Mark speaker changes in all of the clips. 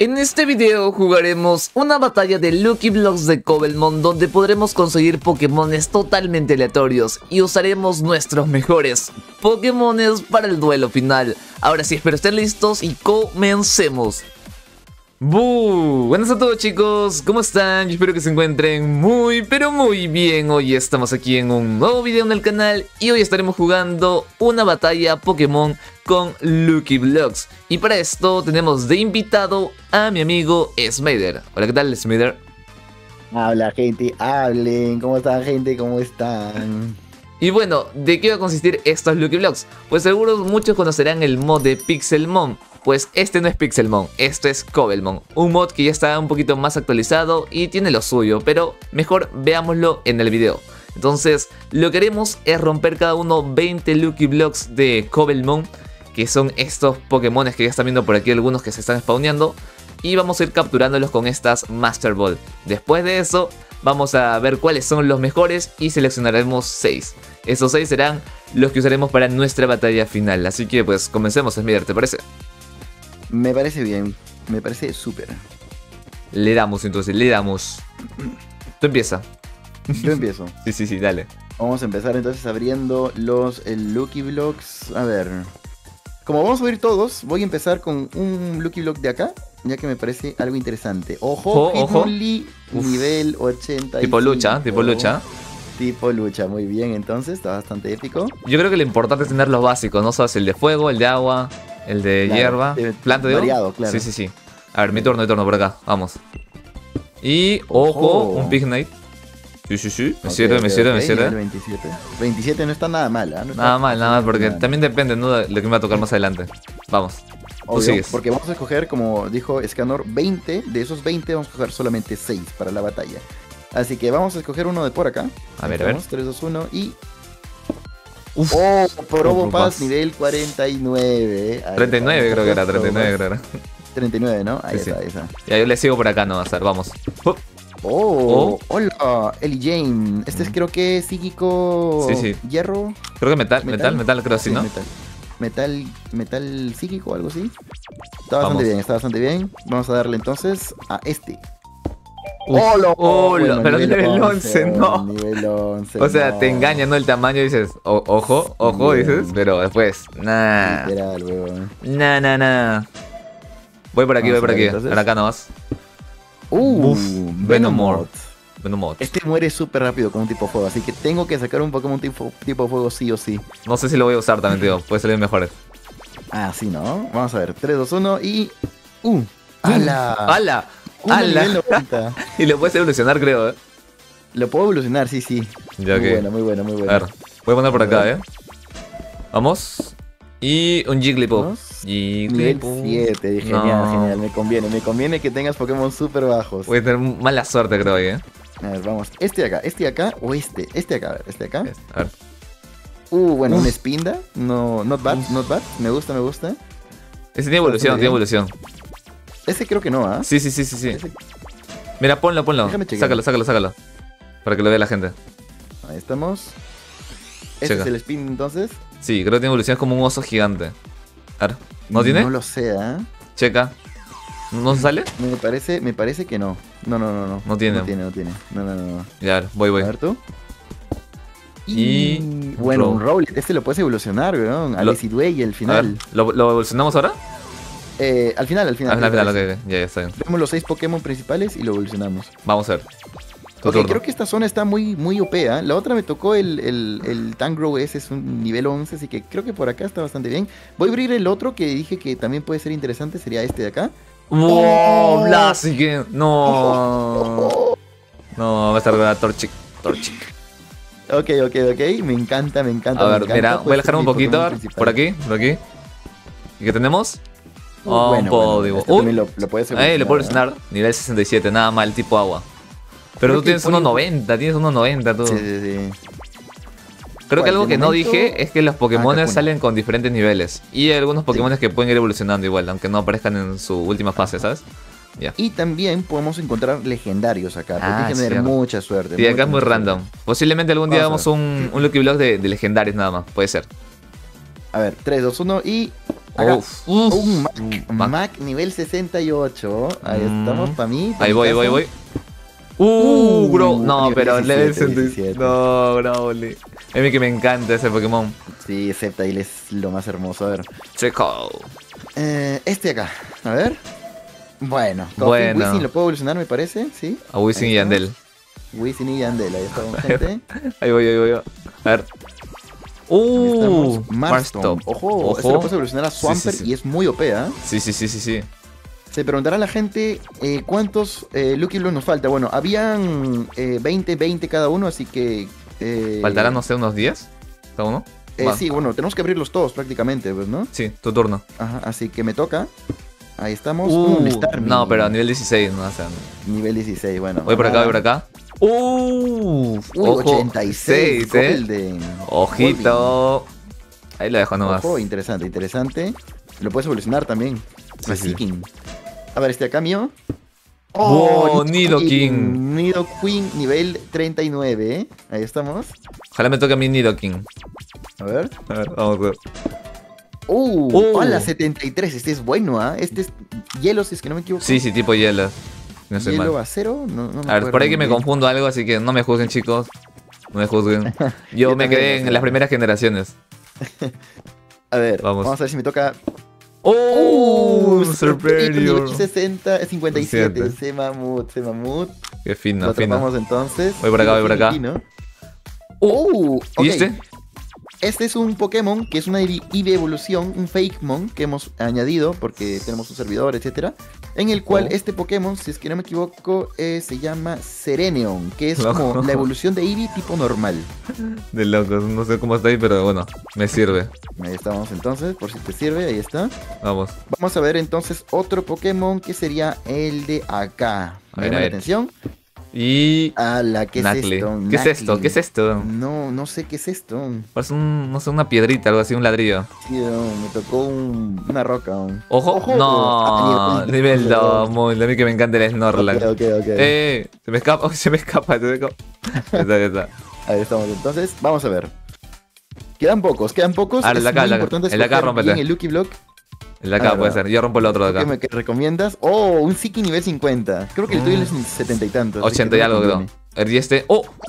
Speaker 1: En este video jugaremos una batalla de Lucky Blocks de Cobblemon donde podremos conseguir Pokémones totalmente aleatorios y usaremos nuestros mejores Pokémones para el duelo final. Ahora sí, espero estén listos y comencemos. Buenas a todos chicos, ¿cómo están? Yo espero que se encuentren muy pero muy bien. Hoy estamos aquí en un nuevo video en el canal y hoy estaremos jugando una batalla Pokémon con Lucky Blocks. Y para esto tenemos de invitado a mi amigo Smider. Hola, ¿qué tal, Smider?
Speaker 2: Habla gente, hablen, ¿cómo están gente? ¿Cómo están?
Speaker 1: Y bueno, ¿de qué va a consistir estos Lucky Blocks? Pues seguro muchos conocerán el mod de Pixelmon. Pues este no es Pixelmon, esto es Cobblemon, un mod que ya está un poquito más actualizado y tiene lo suyo, pero mejor veámoslo en el video. Entonces, lo que haremos es romper cada uno 20 Lucky Blocks de Cobblemon, que son estos Pokémones que ya están viendo por aquí, algunos que se están spawneando, y vamos a ir capturándolos con estas Master Ball. Después de eso, vamos a ver cuáles son los mejores y seleccionaremos 6. Esos 6 serán los que usaremos para nuestra batalla final, así que pues comencemos, Smider, ¿te parece?
Speaker 2: Me parece bien, me parece súper.
Speaker 1: Le damos entonces, le damos. Tú empieza.
Speaker 2: Yo empiezo.
Speaker 1: Sí, dale.
Speaker 2: Vamos a empezar entonces abriendo los Lucky Blocks. A ver. Como vamos a abrir todos, voy a empezar con un Lucky Block de acá, ya que me parece algo interesante. Ojo, Hitmonlee, nivel 85.
Speaker 1: Tipo lucha, tipo lucha.
Speaker 2: Tipo lucha, muy bien, entonces, está bastante épico.
Speaker 1: Yo creo que lo importante es tener los básicos, ¿no? Sabes, el de fuego, el de agua, el de hierba. Planta de
Speaker 2: variado, claro.
Speaker 1: Sí. A ver, mi turno por acá, vamos. Y, ojo, un Pignite. Sí, me sirve.
Speaker 2: 27. 27 no está nada mal, ¿eh?
Speaker 1: Nada mal, porque también depende, ¿no? De lo que me va a tocar más adelante. Vamos.
Speaker 2: Obvio, porque vamos a escoger, como dijo Scanor, 20. De esos 20 vamos a escoger solamente 6 para la batalla. Así que vamos a escoger uno de por acá.
Speaker 1: A ver.
Speaker 2: 3, 2, 1 y...
Speaker 1: Uf,
Speaker 2: Probopass nivel 49.
Speaker 1: 39 creo que era, 39.
Speaker 2: 39, ¿no? Ahí está.
Speaker 1: Ya, yo le sigo por acá, no va a ser, vamos.
Speaker 2: Hola, Ellie Jane. Este es creo que psíquico.
Speaker 1: Sí.
Speaker 2: Hierro.
Speaker 1: Creo que metal, creo así, ¿no?
Speaker 2: Metal psíquico, algo así. Está bastante bien. Vamos a darle entonces a este.
Speaker 1: Hola, pero nivel 11, no.
Speaker 2: Nivel 11.
Speaker 1: O sea, te engaña, ¿no? El tamaño, dices, ojo, dices, pero después, nah.
Speaker 2: Literal, weón.
Speaker 1: Nah. Voy por aquí. Entonces. Por acá nomás.
Speaker 2: Venomoth.
Speaker 1: Venomoth.
Speaker 2: Este muere súper rápido con un tipo fuego, así que tengo que sacar un Pokémon tipo fuego sí o sí.
Speaker 1: No sé si lo voy a usar también, tío. Puede salir mejores.
Speaker 2: Ah, sí, ¿no? Vamos a ver. 3, 2, 1 y... ¡Hala!
Speaker 1: Y lo puedes evolucionar, creo, ¿eh?
Speaker 2: Lo puedo evolucionar, sí.
Speaker 1: Ya
Speaker 2: Muy bueno.
Speaker 1: A ver, voy a poner por acá, ¿eh? Vamos. Y un Jigglypuff.
Speaker 2: Nivel 7, genial. Me conviene que tengas Pokémon súper bajos.
Speaker 1: Voy a tener mala suerte, creo, ¿eh?
Speaker 2: A ver, vamos. Este acá o este. Este acá, a ver, este acá.
Speaker 1: A ver.
Speaker 2: Bueno, un Spinda. No, not bad. Me gusta.
Speaker 1: Ese tiene evolución,
Speaker 2: Ese creo que no, ¿ah?
Speaker 1: Sí. Mira, ponlo. Sácalo. Para que lo vea la gente.
Speaker 2: Ahí estamos. ¿Este es el Spin entonces?
Speaker 1: Sí, creo que tiene evolución, es como un oso gigante. A ver, ¿no tiene?
Speaker 2: No lo sé, ¿eh?
Speaker 1: Checa. ¿No sale?
Speaker 2: Me parece que no. No.
Speaker 1: No tiene.
Speaker 2: No.
Speaker 1: Ya, a ver, voy.
Speaker 2: A ver tú. Y bueno, un Rowlet. Este lo puedes evolucionar, weón. Al Sidway y el final.
Speaker 1: ¿Lo evolucionamos ahora?
Speaker 2: Al final.
Speaker 1: Ok. Ya está bien.
Speaker 2: Vemos los 6 Pokémon principales y lo evolucionamos.
Speaker 1: Vamos a ver.
Speaker 2: Creo que esta zona está muy OP, ¿eh? La otra me tocó el Tangrowth, ese es un nivel 11, así que creo que por acá está bastante bien. Voy a abrir el otro que dije que también puede ser interesante, sería este de acá.
Speaker 1: ¡Oh! Blaziken. No. No, va a estar la Torchic.
Speaker 2: Ok, me encanta.
Speaker 1: A ver, mira, voy a alejarme un poquito, por aquí. ¿Y qué tenemos?
Speaker 2: Un Podium. Este también lo puedes evolucionar.
Speaker 1: Lo puedo evolucionar, nivel 67, nada mal, tipo agua. Pero tú tienes 1.90, tú.
Speaker 2: Sí.
Speaker 1: Creo que algo que no dije es que los Pokémon salen con diferentes niveles. Y hay algunos Pokémon que pueden ir evolucionando igual, aunque no aparezcan en su última fase, ¿sabes?
Speaker 2: Yeah. Y también podemos encontrar legendarios acá. Hay que tener mucha suerte.
Speaker 1: Sí, acá es muy random. Posiblemente algún día hagamos un Lucky Block de legendarios nada más, puede ser.
Speaker 2: A ver, 3, 2, 1 y... Acá.
Speaker 1: Uf,
Speaker 2: Un
Speaker 1: Mac.
Speaker 2: Mac nivel 68. Ahí estamos, para mí.
Speaker 1: Ahí voy. Bro. No,
Speaker 2: nivel
Speaker 1: pero
Speaker 2: 17,
Speaker 1: level
Speaker 2: 17.
Speaker 1: No, Growly. A mí que me encanta ese Pokémon.
Speaker 2: Sí, Sceptile es lo más hermoso. A ver.
Speaker 1: Checo.
Speaker 2: Este acá. A ver. Bueno.
Speaker 1: Bueno.
Speaker 2: Wizzing lo puedo evolucionar, me parece. Sí.
Speaker 1: A Wizzing
Speaker 2: Ahí
Speaker 1: y
Speaker 2: estamos.
Speaker 1: Yandel.
Speaker 2: Wizzing y Yandel. Ahí estamos, gente.
Speaker 1: Ahí voy. A ver.
Speaker 2: Ahí estamos. Marstone.
Speaker 1: Marstop.
Speaker 2: Ojo. Este lo puedes evolucionar a
Speaker 1: Sí,
Speaker 2: Swampert
Speaker 1: sí.
Speaker 2: y es muy OP, ¿ah?
Speaker 1: Sí.
Speaker 2: Se preguntará la gente cuántos Lucky Blocks nos falta. Bueno, habían 20 cada uno, así que...
Speaker 1: ¿Faltarán, no sé, unos 10? ¿Cada uno? Va.
Speaker 2: Sí, bueno, tenemos que abrirlos todos prácticamente, pues, ¿no?
Speaker 1: Sí, tu turno.
Speaker 2: Ajá, así que me toca. Ahí estamos. Un Starmie.
Speaker 1: No, pero a nivel 16, no, o sea,
Speaker 2: Nivel 16, bueno.
Speaker 1: voy por acá,
Speaker 2: nada.
Speaker 1: voy por acá.
Speaker 2: Uy,
Speaker 1: Ojo,
Speaker 2: 86.
Speaker 1: 6,
Speaker 2: Golden.
Speaker 1: Ojito. Ahí lo dejo nomás.
Speaker 2: Ojo, interesante. Lo puedes evolucionar también.
Speaker 1: Sí, sí.
Speaker 2: Seeking. A ver, este acá mío.
Speaker 1: Wow, Nidoking.
Speaker 2: Nidoking, nivel 39, ¿eh? Ahí estamos.
Speaker 1: Ojalá me toque a mi Nidoking.
Speaker 2: A ver.
Speaker 1: A ver, vamos a ver.
Speaker 2: Hola, 73. Este es bueno, ¿ah? Este es hielo, si es que no me equivoco.
Speaker 1: Sí, tipo hielo. No sé
Speaker 2: Hielo
Speaker 1: mal.
Speaker 2: acero. No me
Speaker 1: A ver,
Speaker 2: acuerdo
Speaker 1: por ahí que
Speaker 2: muy
Speaker 1: me
Speaker 2: bien.
Speaker 1: confundo algo, así que no me juzguen, chicos. No me juzguen. Yo me
Speaker 2: también,
Speaker 1: quedé
Speaker 2: no sé.
Speaker 1: en las primeras generaciones.
Speaker 2: A ver,
Speaker 1: Vamos.
Speaker 2: vamos a ver si me toca.
Speaker 1: Superior.
Speaker 2: 60, 57.
Speaker 1: Siete.
Speaker 2: Semamut.
Speaker 1: Qué fino,
Speaker 2: Lo
Speaker 1: fino.
Speaker 2: atrapamos entonces.
Speaker 1: Voy por acá, voy por acá.
Speaker 2: Fino.
Speaker 1: ¿Y
Speaker 2: Ok.
Speaker 1: este?
Speaker 2: Este es un Pokémon que es una EV evolución, un Fakemon que hemos añadido porque tenemos un servidor, etcétera, en el cual este Pokémon, si es que no me equivoco, se llama Sereneon, que es como la evolución de Eevee tipo normal.
Speaker 1: De locos, no sé cómo está ahí, pero bueno, me sirve.
Speaker 2: Ahí estamos entonces, por si te sirve, ahí está.
Speaker 1: Vamos.
Speaker 2: Vamos a ver entonces otro Pokémon que sería el de acá.
Speaker 1: A
Speaker 2: Me
Speaker 1: ver,
Speaker 2: llama
Speaker 1: a
Speaker 2: la
Speaker 1: ver.
Speaker 2: atención.
Speaker 1: Y...
Speaker 2: ¿Qué es
Speaker 1: Knuckly.
Speaker 2: esto?
Speaker 1: ¿Qué es esto?
Speaker 2: Knuckly.
Speaker 1: ¿Qué es esto?
Speaker 2: No sé qué es esto.
Speaker 1: Parece no sé, una piedrita, algo así, un ladrillo.
Speaker 2: Sí, me tocó una roca.
Speaker 1: ¡Ojo! No, nivel 2, muy, a mí que me encanta el Snorlax.
Speaker 2: Ok.
Speaker 1: Se me escapa, se me escapa. Ahí está.
Speaker 2: Ahí estamos entonces. Vamos a ver. Quedan pocos.
Speaker 1: Ah, el de acá,
Speaker 2: muy importante
Speaker 1: el de acá,
Speaker 2: escoger
Speaker 1: rómpete.
Speaker 2: bien el Lucky Block.
Speaker 1: El de acá
Speaker 2: ver,
Speaker 1: puede ser, yo rompo el otro de
Speaker 2: ¿Qué
Speaker 1: acá.
Speaker 2: me recomiendas? Un Seeking nivel 50. Creo que el tuyo es 70 y tantos. así
Speaker 1: 80
Speaker 2: que
Speaker 1: y
Speaker 2: no
Speaker 1: algo,
Speaker 2: me
Speaker 1: creo.
Speaker 2: conviene.
Speaker 1: Y este...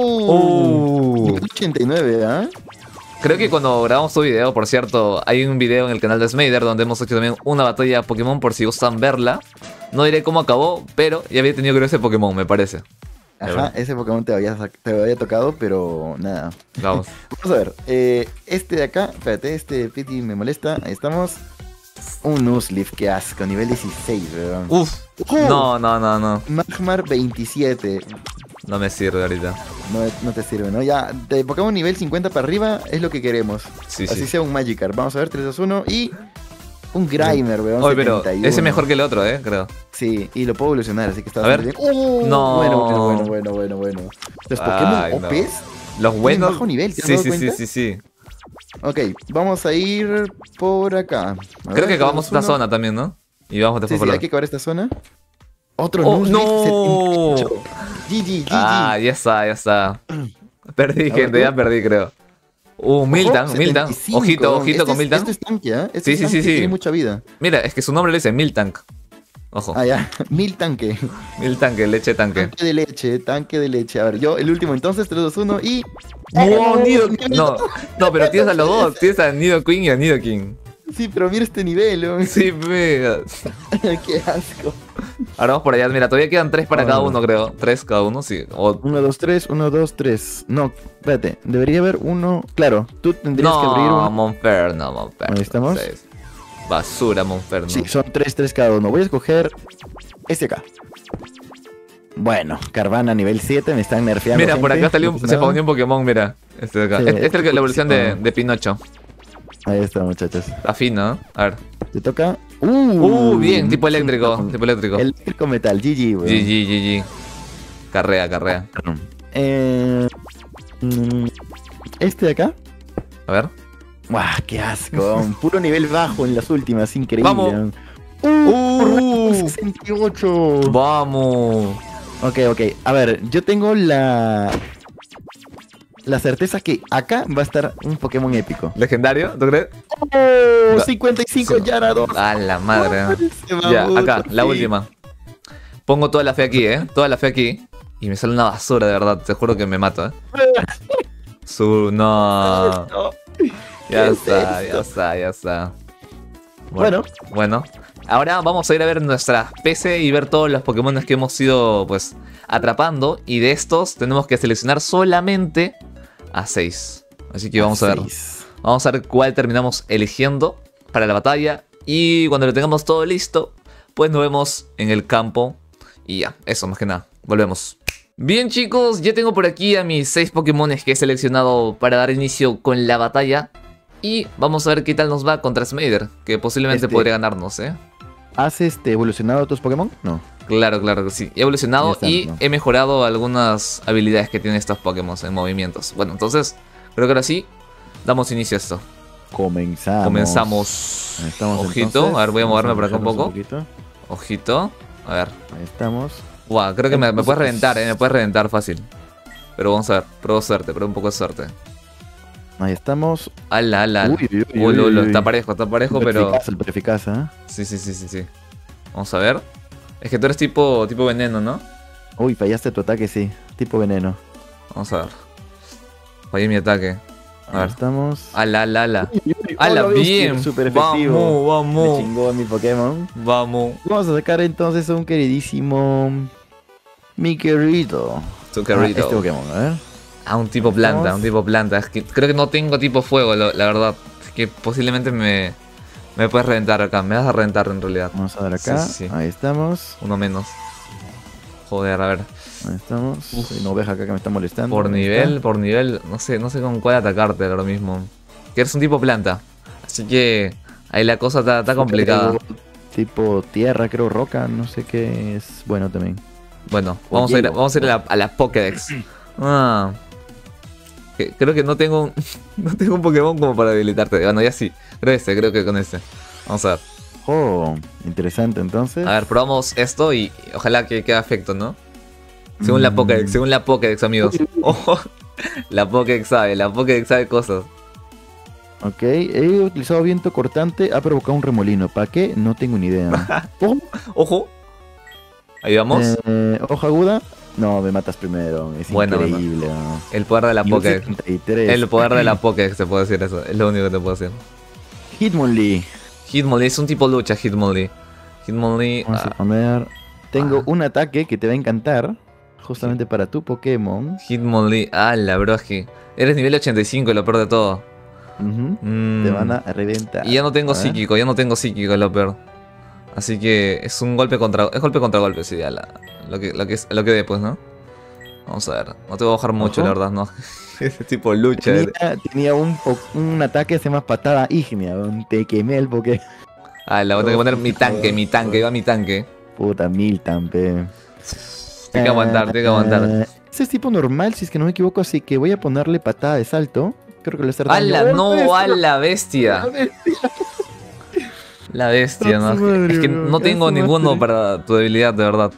Speaker 1: ¡Oh!
Speaker 2: Nivel 89, ¿ah?
Speaker 1: Creo que cuando grabamos tu video, por cierto, hay un video en el canal de Smader donde hemos hecho también una batalla Pokémon por si gustan verla. No diré cómo acabó, pero ya había tenido que ver ese Pokémon, me parece.
Speaker 2: Ajá, ese Pokémon te había tocado, pero nada.
Speaker 1: Vamos.
Speaker 2: Vamos a ver. Este de acá, espérate, este Pity me molesta. Ahí estamos. Un Nuzleaf, qué asco, nivel 16, weón.
Speaker 1: Uf. No.
Speaker 2: Magmar 27.
Speaker 1: No me sirve ahorita.
Speaker 2: No te sirve, ¿no? Ya, de Pokémon nivel 50 para arriba es lo que queremos.
Speaker 1: Sí,
Speaker 2: Así
Speaker 1: sí.
Speaker 2: sea un Magikarp. Vamos a ver, 3, 2, 1 y... Un Grimer, weón.
Speaker 1: Oye, pero
Speaker 2: 71.
Speaker 1: ese es mejor que el otro, creo.
Speaker 2: Sí, y lo puedo evolucionar, así que está
Speaker 1: A ver.
Speaker 2: bastante bien.
Speaker 1: No.
Speaker 2: Bueno. Los Pokémon
Speaker 1: Ay, no.
Speaker 2: OPs.
Speaker 1: Los buenos.
Speaker 2: bajo nivel, ¿te has
Speaker 1: Sí,
Speaker 2: dado
Speaker 1: sí,
Speaker 2: cuenta?
Speaker 1: sí.
Speaker 2: Ok, vamos a ir por acá. A
Speaker 1: Creo
Speaker 2: ver,
Speaker 1: que acabamos
Speaker 2: 3, 2,
Speaker 1: esta
Speaker 2: 1.
Speaker 1: zona también, ¿no? Y vamos
Speaker 2: Sí,
Speaker 1: después
Speaker 2: sí,
Speaker 1: por
Speaker 2: hay que acabar esta zona. Otro
Speaker 1: ¡Oh,
Speaker 2: Nuzleaf,
Speaker 1: no!
Speaker 2: 78. GG.
Speaker 1: Ah, ya está. Perdí,
Speaker 2: ver,
Speaker 1: gente,
Speaker 2: ¿tú?
Speaker 1: ya perdí, creo. Miltan.
Speaker 2: 75,
Speaker 1: Ojito
Speaker 2: este
Speaker 1: con
Speaker 2: es-
Speaker 1: Miltan.
Speaker 2: Este es tanque, ¿ah?
Speaker 1: Sí, sí, sí.
Speaker 2: Tiene mucha vida.
Speaker 1: Mira, es que su nombre le dice Miltank. Ojo,
Speaker 2: Ah, ya. Mil tanque.
Speaker 1: Miltanque, leche tanque.
Speaker 2: Tanque de leche. A ver, yo el último entonces, 3, 2, 1 y...
Speaker 1: ¡Oh, no, pero tienes a los dos. Tienes a Nidoking y a Nidoking.
Speaker 2: Sí, pero mira este nivel, ¿no?
Speaker 1: Sí, mira.
Speaker 2: Qué asco.
Speaker 1: Ahora vamos por allá. Mira, todavía quedan 3 para cada uno, creo. 3 cada uno, sí.
Speaker 2: 1, 2, 3, 1, 2, 3. No, espérate. Debería haber uno... Claro, tú tendrías que abrir
Speaker 1: No,
Speaker 2: uno.
Speaker 1: Monferno.
Speaker 2: Ahí estamos.
Speaker 1: Sí. Basura, Monferno.
Speaker 2: Sí, son 3 cada uno. Voy a escoger este acá. Bueno, Carvana nivel 7, me están nerfeando.
Speaker 1: Mira, por
Speaker 2: gente.
Speaker 1: acá salió
Speaker 2: No
Speaker 1: se
Speaker 2: pasa nada.
Speaker 1: spawneó un Pokémon, mira. Este de acá.
Speaker 2: Sí,
Speaker 1: Este es el que la evolución
Speaker 2: sí.
Speaker 1: de Pinocho.
Speaker 2: Ahí está, muchachos.
Speaker 1: Está fino, ¿no? A ver.
Speaker 2: Te toca.
Speaker 1: Bien, tipo eléctrico. Tipo eléctrico.
Speaker 2: Eléctrico metal, GG, weón.
Speaker 1: GG. Carrea.
Speaker 2: Este de acá.
Speaker 1: A ver.
Speaker 2: ¡Guau! ¡Qué asco! Puro nivel bajo en las últimas, increíble.
Speaker 1: Vamos.
Speaker 2: 68.
Speaker 1: Vamos.
Speaker 2: Ok. A ver, yo tengo la certeza que acá va a estar un Pokémon épico.
Speaker 1: ¿Legendario? ¿Tú crees?
Speaker 2: ¡Oh! 55
Speaker 1: Sí.
Speaker 2: Gyarados.
Speaker 1: A la madre.
Speaker 2: Se
Speaker 1: Ya,
Speaker 2: mamó,
Speaker 1: acá, la
Speaker 2: sí.
Speaker 1: última. Pongo toda la fe aquí, toda la fe aquí. Y me sale una basura, de verdad. Te juro que me mato, No.
Speaker 2: No.
Speaker 1: Ya
Speaker 2: ¿Qué es
Speaker 1: está, ya
Speaker 2: esto?
Speaker 1: está, ya está. Bueno. Ahora vamos a ir a ver nuestra PC y ver todos los Pokémon que hemos ido, pues, atrapando. Y de estos tenemos que seleccionar solamente a 6. Así que vamos a ver. Vamos a ver cuál terminamos eligiendo para la batalla. Y cuando lo tengamos todo listo, pues nos vemos en el campo. Y ya, eso más que nada. Volvemos. Bien chicos, ya tengo por aquí a mis 6 Pokémon que he seleccionado para dar inicio con la batalla. Y vamos a ver qué tal nos va contra Smader, que posiblemente podría ganarnos,
Speaker 2: ¿Has evolucionado tus Pokémon? No.
Speaker 1: Claro que sí. He evolucionado
Speaker 2: Ya está,
Speaker 1: y
Speaker 2: ¿no?
Speaker 1: he mejorado algunas habilidades que tienen estos Pokémon en movimientos. Bueno, entonces, creo que ahora sí, damos inicio a esto. Comenzamos.
Speaker 2: Estamos
Speaker 1: Ojito,
Speaker 2: entonces.
Speaker 1: a ver, voy a
Speaker 2: Vamos
Speaker 1: moverme por acá un
Speaker 2: movernos
Speaker 1: poco.
Speaker 2: poquito.
Speaker 1: Ojito. A ver.
Speaker 2: Ahí estamos.
Speaker 1: Guau, creo que me
Speaker 2: Entonces-
Speaker 1: puedes reventar, me puedes reventar fácil. Pero vamos a ver, pruebo suerte, pruebo un poco de suerte.
Speaker 2: Ahí estamos.
Speaker 1: Ala.
Speaker 2: Uy,
Speaker 1: Uy. Está parejo, pero...
Speaker 2: Súper eficaz, ¿eh?
Speaker 1: Sí. Vamos a ver. Es que tú eres tipo veneno, ¿no?
Speaker 2: Uy, fallaste tu ataque, sí. Tipo veneno.
Speaker 1: Vamos a ver. Fallé mi ataque. A
Speaker 2: Ahí
Speaker 1: ver.
Speaker 2: estamos.
Speaker 1: Ala.
Speaker 2: Uy,
Speaker 1: Ala,
Speaker 2: hola, bestia,
Speaker 1: bien.
Speaker 2: Súper efectivo. Me
Speaker 1: Vamos.
Speaker 2: chingó a mi Pokémon.
Speaker 1: Vamos.
Speaker 2: Vamos a sacar entonces a un queridísimo... Mi querido.
Speaker 1: Tu querido.
Speaker 2: Este Pokémon, a ver.
Speaker 1: Un tipo planta, Es que creo que no tengo tipo fuego, la verdad. Es que posiblemente me puedes reventar acá. Me vas a reventar en realidad.
Speaker 2: Vamos a ver acá.
Speaker 1: Sí.
Speaker 2: Ahí estamos.
Speaker 1: Uno menos. Joder, a ver.
Speaker 2: Ahí estamos. Hay una oveja acá que me está molestando.
Speaker 1: Por
Speaker 2: Ahí
Speaker 1: nivel, no sé con cuál atacarte ahora mismo. Que eres un tipo planta. Así que ahí la cosa está complicada.
Speaker 2: Tipo tierra, creo, roca, no sé qué es bueno también.
Speaker 1: Bueno,
Speaker 2: O
Speaker 1: vamos a
Speaker 2: hielo.
Speaker 1: ir a la Pokédex. Creo que no tengo un Pokémon como para habilitarte. Bueno, ya sí. Creo que con este. Vamos a ver.
Speaker 2: Oh, interesante entonces.
Speaker 1: A ver, probamos esto y ojalá que quede efecto, ¿no? Según la Pokédex, amigos. Ojo, la Pokédex sabe cosas.
Speaker 2: Ok, he utilizado viento cortante, ha provocado un remolino. ¿Para qué? No tengo ni idea. Oh,
Speaker 1: Ojo. Ahí vamos.
Speaker 2: hoja aguda. No, me matas primero. Es
Speaker 1: Bueno,
Speaker 2: increíble. ¿no?
Speaker 1: El poder de la
Speaker 2: Y un
Speaker 1: Pokédex.
Speaker 2: 73.
Speaker 1: El poder de la Pokédex, te puedo decir eso. Es lo único que te puedo decir.
Speaker 2: Hitmonlee.
Speaker 1: Hitmonlee es un tipo lucha, Hitmonlee.
Speaker 2: Vamos a poner. Tengo un ataque que te va a encantar. Justamente para tu Pokémon.
Speaker 1: Hitmonlee. La bro, es que eres nivel 85, lo peor de todo.
Speaker 2: Ujú.
Speaker 1: Mm.
Speaker 2: Te van a reventar.
Speaker 1: Y ya no tengo
Speaker 2: A ver.
Speaker 1: psíquico, lo peor. Así que es un golpe contra golpe, sí, ya lo que dé, pues, ¿no? Vamos a ver. No te voy a bajar mucho,
Speaker 2: Ojo.
Speaker 1: la verdad, no. Ese tipo lucha.
Speaker 2: Tenía un ataque que se llama patada ígnea. Te quemé el Poké.
Speaker 1: La voy a tener que poner mi tanque, va mi tanque.
Speaker 2: Puta, Miltampe.
Speaker 1: Tiene que aguantar.
Speaker 2: Ese es tipo normal, si es que no me equivoco, así que voy a ponerle patada de salto. Creo que le está
Speaker 1: ¡Hala!
Speaker 2: daño.
Speaker 1: No,
Speaker 2: ¡Oh,
Speaker 1: ¡hala, bestia! La bestia, ¿no?
Speaker 2: A su madre,
Speaker 1: Es que
Speaker 2: bro,
Speaker 1: no
Speaker 2: a
Speaker 1: tengo
Speaker 2: su
Speaker 1: ninguno
Speaker 2: madre.
Speaker 1: para tu debilidad, de verdad.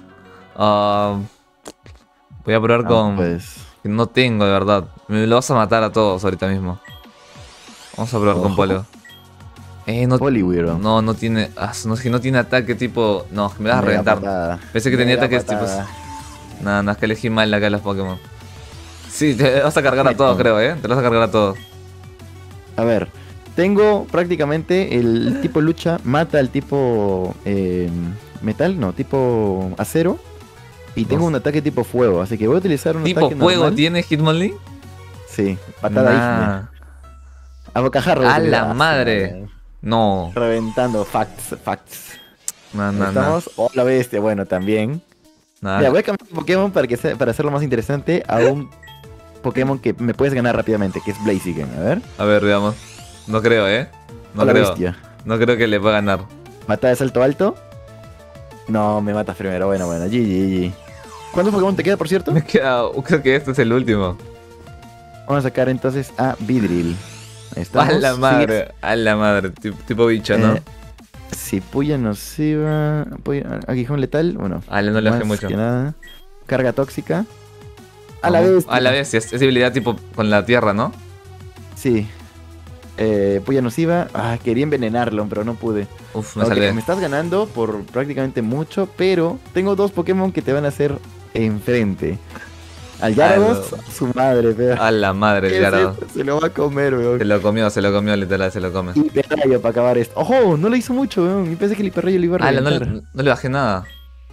Speaker 1: Voy a probar con...
Speaker 2: Pues,
Speaker 1: Que no tengo, de verdad. Me lo vas a matar a todos ahorita mismo. Vamos a probar con
Speaker 2: Ojo.
Speaker 1: Polio. No,
Speaker 2: Poliwhirl.
Speaker 1: no tiene... no, es que no tiene ataque tipo... No, es que me vas a reventar. Pensé que tenía ataques tipos... No, es que elegí mal acá los Pokémon. Sí, te vas a cargar a todos, creo, Te los vas a cargar a todos.
Speaker 2: A ver, tengo prácticamente el tipo lucha, mata al tipo metal, no, tipo acero. Y tengo
Speaker 1: No.
Speaker 2: un ataque tipo fuego, así que voy a utilizar un
Speaker 1: ¿Tipo
Speaker 2: ataque
Speaker 1: fuego
Speaker 2: normal.
Speaker 1: tiene Hitmonlee?
Speaker 2: Sí, patada ígnea.
Speaker 1: Nah.
Speaker 2: A bocajarro.
Speaker 1: ¡A la madre! No.
Speaker 2: Reventando, facts.
Speaker 1: No.
Speaker 2: Estamos, oh la bestia, bueno, también.
Speaker 1: Nada.
Speaker 2: Mira, voy a cambiar de Pokémon para hacerlo más interesante a un Pokémon que me puedes ganar rápidamente, que es Blaziken. A ver.
Speaker 1: A ver, veamos. No creo, No
Speaker 2: Hola
Speaker 1: creo.
Speaker 2: bestia.
Speaker 1: No creo que le pueda ganar.
Speaker 2: Patada de salto alto. No, me matas primero. Bueno, GG. ¿Cuántos Pokémon te queda, por cierto?
Speaker 1: Me queda. Creo que este es el último.
Speaker 2: Vamos a sacar entonces a Vidril. Ahí estamos.
Speaker 1: A la madre. Tipo bicho, ¿no?
Speaker 2: Si Puya nociva. Aguijón letal. Bueno.
Speaker 1: No le bajé
Speaker 2: más
Speaker 1: mucho.
Speaker 2: que nada. Carga tóxica. A la vez.
Speaker 1: A la vez, es debilidad tipo con la tierra, ¿no?
Speaker 2: Sí. Puya Nociva. Quería envenenarlo, pero no pude.
Speaker 1: Uf, me salvé.
Speaker 2: Me estás ganando por prácticamente mucho, pero tengo 2 Pokémon que te van a hacer enfrente. Al Gyarados, su madre, fea.
Speaker 1: A la madre el Gyarados.
Speaker 2: Se lo va a comer, weón.
Speaker 1: Se lo comió, literal, se lo come.
Speaker 2: Hiperrayo para acabar esto. ¡Ojo! No le hizo mucho, weón. Y pensé que el Hiperrayo le iba a reventar.
Speaker 1: No le bajé nada.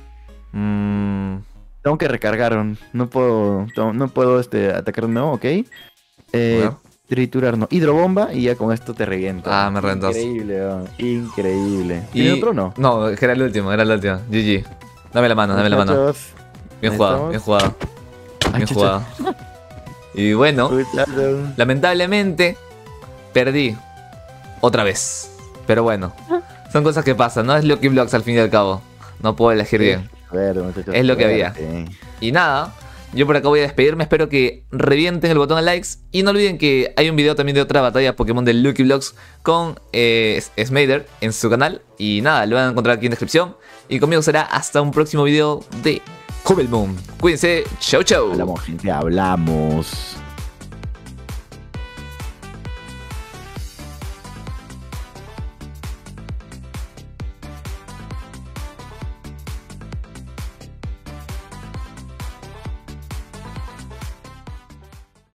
Speaker 2: Tengo que recargar. No puedo atacar de nuevo, ¿ok? Triturar no. Hidrobomba y ya con esto te reviento.
Speaker 1: Me reventó.
Speaker 2: Increíble, weón. Increíble. ¿Y otro no?
Speaker 1: No, era el último, GG. Dame la mano, dame la mano. Bien jugado, bien jugado. Bien jugado. Y bueno, lamentablemente perdí otra vez. Pero bueno, son cosas que pasan, ¿no? Es Lucky Blocks al fin y al cabo. No puedo elegir bien. Es lo que había. Y nada, yo por acá voy a despedirme. Espero que revienten el botón de likes. Y no olviden que hay un video también de otra batalla Pokémon de Lucky Blocks con Smader en su canal. Y nada, lo van a encontrar aquí en descripción. Y conmigo será hasta un próximo video de Cobblemon. Cuídense, chau chau.
Speaker 2: Hablamos, gente, hablamos.